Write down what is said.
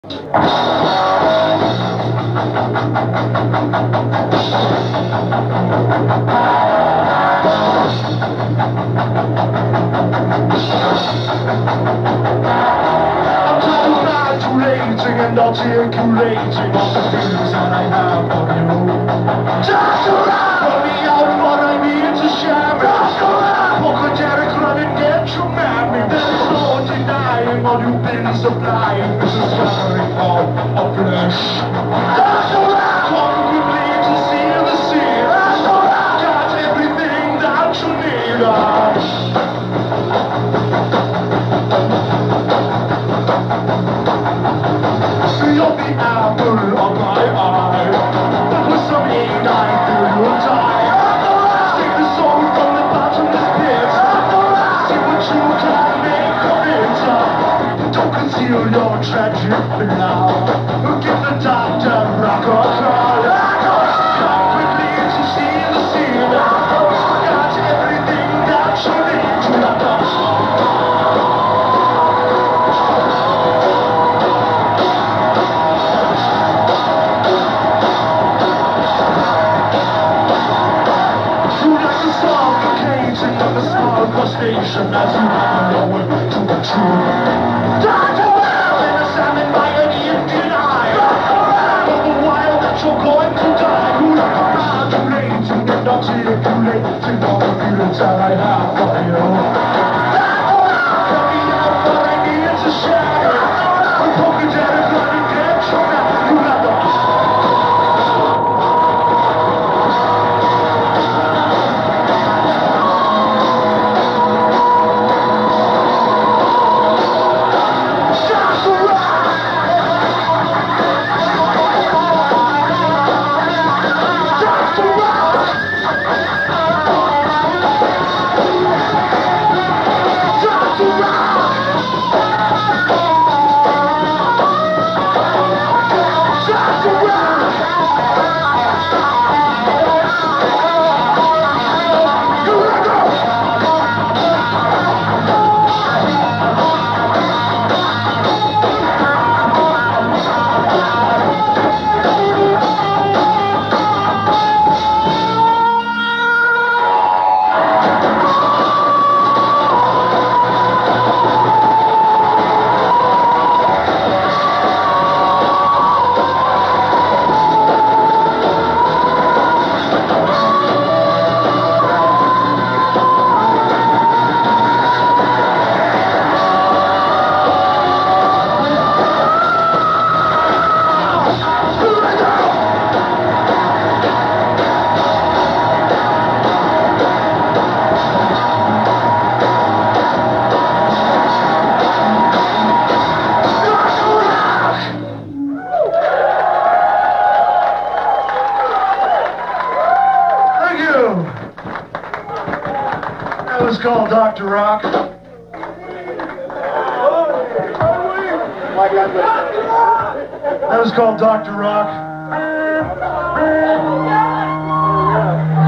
And articulating all the feelings that I have for you. Just tell me out what I need to share. Walk a Derek run and get you mad. There's no denying all you've been supplying. This is gathering form of flesh. Come quickly to see the sea. Got everything that you need. You're the apple of my eye. With some aid I feel you'll die. Save the soul from the bottomless pit. See what you can make of it. Don't conceal your tragic now. Give the doctor rock a call. Come quickly to see the scene. Got everything that you need to love. Station as you know it to the truth. Doctor, and a salmon by an Indian eye. All the while that you're going to die. You look around, too late to get articulating all the feelings that I have for you. Tell me out what I need to share. I'm poking down and blood and get you now. You got the That was called Dr. Rock. That was called Dr. Rock.